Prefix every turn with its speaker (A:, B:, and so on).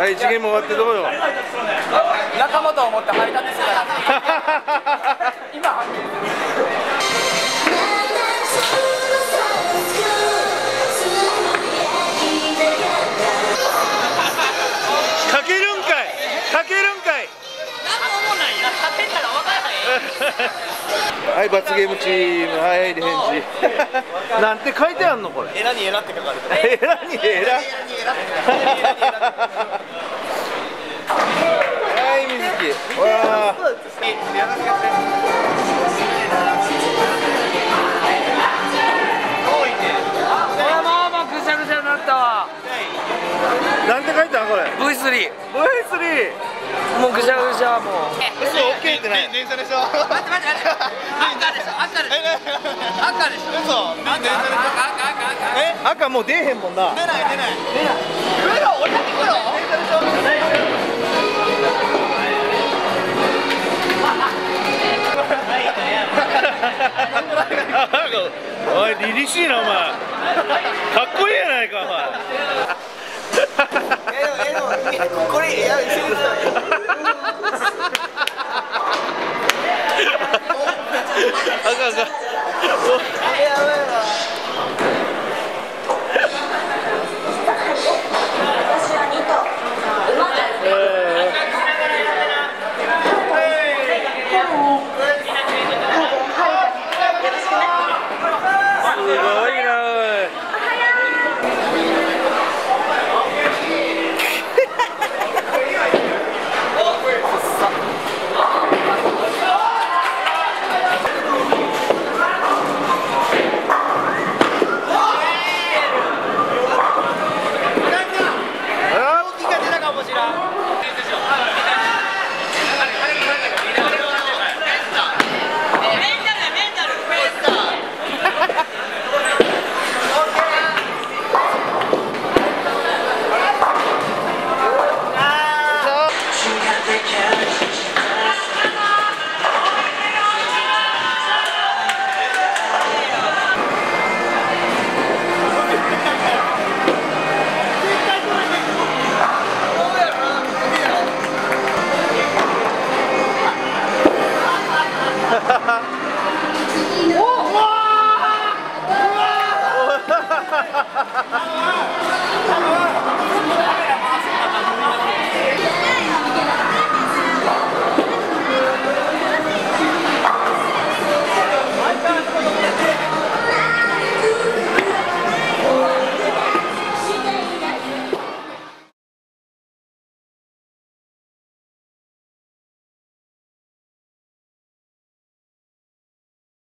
A: はい、次元も終わってどうよ。
B: 仲間と思って配達してたら今判明
A: かけるんかい、かけるんかい。
B: 何も思わないよ。かけたら分からへん。
A: はい、罰ゲームチーム、はい、リベンジ。なんて書いてあんのこれ。
B: エラにエラって書かれてる。
A: エラにエラ。はい、水木。わあ。
B: もうぐしゃぐしゃになったわ。
A: なんて書いてあんこれ。
B: V3。
A: V3。
B: もうぐしゃぐしゃもう。
A: 嘘、オッケーってない。
B: 電車でしょ。待って。赤でしょ。赤でしょ。赤でしょ。嘘。赤。
A: 赤もう出えへんもんな。
B: 出ない。来ろ、俺だけ来ろ。
A: おい、凛々しいなお前。かっこいいやないかお前。
B: これいや一緒に
A: あかん。